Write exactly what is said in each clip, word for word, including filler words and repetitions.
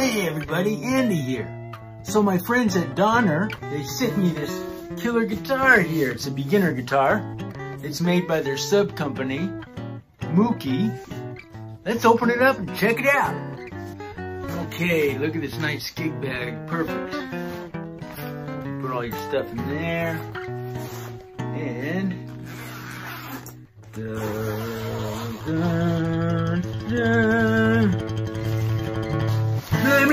Hey everybody, Andy here. So my friends at Donner, they sent me this killer guitar here. It's a beginner guitar. It's made by their sub company, Moukey. Let's open it up and check it out. Okay, look at this nice gig bag, perfect. Put all your stuff in there. And dun, dun, dun. Dun,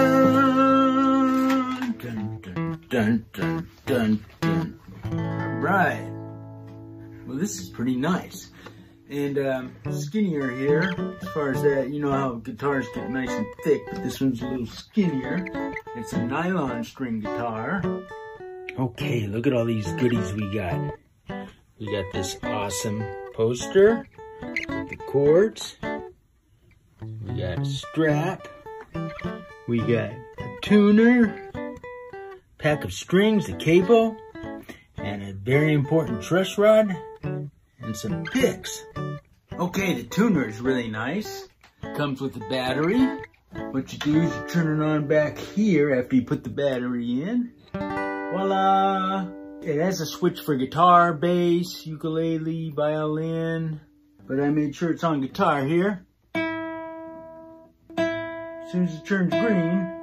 dun, dun, dun, dun, dun. All right. Well, this is pretty nice. And um, skinnier here, as far as that, you know how guitars get nice and thick, but this one's a little skinnier. It's a nylon string guitar. Okay, look at all these goodies we got. We got this awesome poster, the chords. We got a strap. We got a tuner, pack of strings, a cable, and a very important truss rod, and some picks. Okay, the tuner is really nice. It comes with a battery. What you do is you turn it on back here after you put the battery in. Voila! It has a switch for guitar, bass, ukulele, violin, but I made sure it's on guitar here. As soon as it turns green.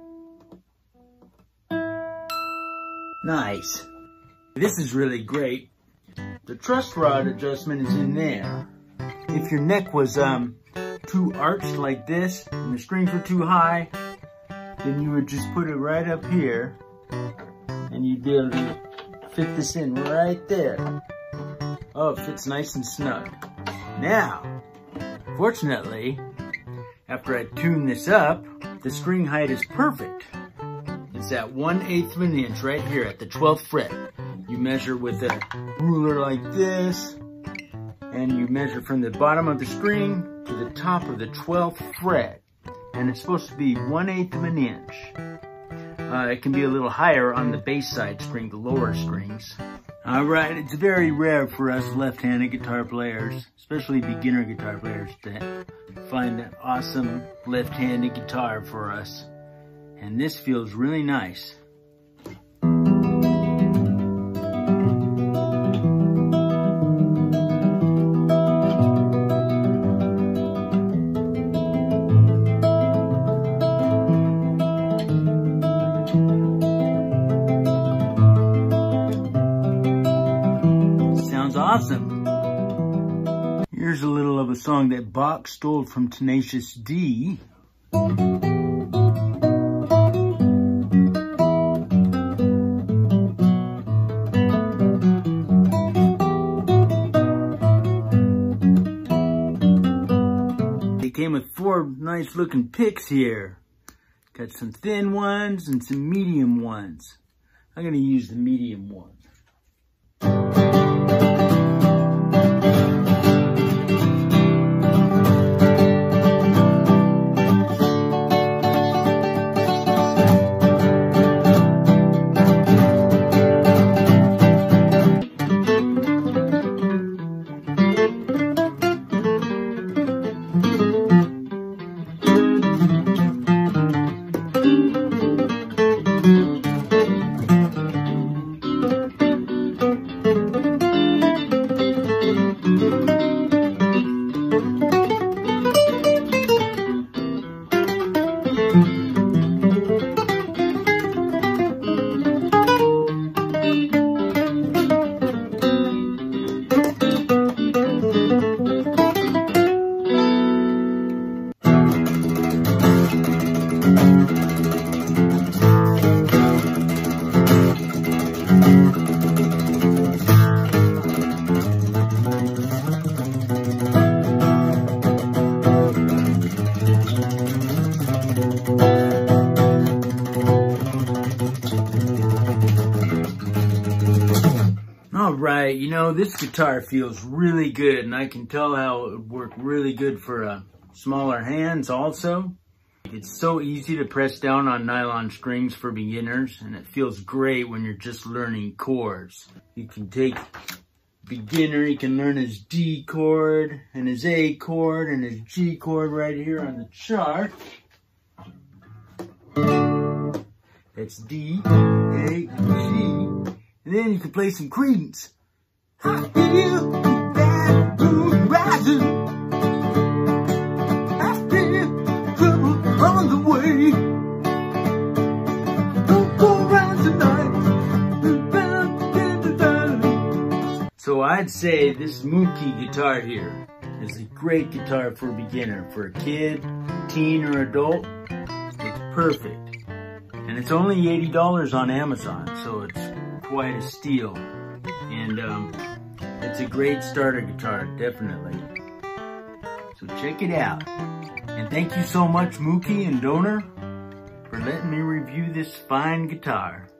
Nice. This is really great. The truss rod adjustment is in there. If your neck was um, too arched like this, and the strings were too high, then you would just put it right up here, and you'd be able to fit this in right there. Oh, it fits nice and snug. Now, fortunately, after I tune this up, the string height is perfect. It's at one eighth of an inch right here at the twelfth fret. You measure with a ruler like this, and you measure from the bottom of the string to the top of the twelfth fret. And it's supposed to be one eighth of an inch. Uh, it can be a little higher on the bass side string, the lower strings. All right, it's very rare for us left-handed guitar players, especially beginner guitar players, to find an awesome left-handed guitar for us. And this feels really nice. Awesome. Here's a little of a song that Bach stole from Tenacious D. They came with four nice looking picks here. Got some thin ones and some medium ones. I'm going to use the medium one. Alright, you know, this guitar feels really good, and I can tell how it would work really good for uh, smaller hands also. It's so easy to press down on nylon strings for beginners, and it feels great when you're just learning chords. You can take beginner, he can learn his D chord, and his A chord, and his G chord right here on the chart. That's D, A, G. And then you can play some Credence. I feel that moon rising. I feel trouble on the way. Don't go around tonight. So I'd say this Moukey guitar here is a great guitar for a beginner. For a kid, teen, or adult, it's perfect. And it's only eighty dollars on Amazon, so it's quite a steal. And um, it's a great starter guitar, definitely. So check it out. And thank you so much, Moukey and Donor, for letting me review this fine guitar.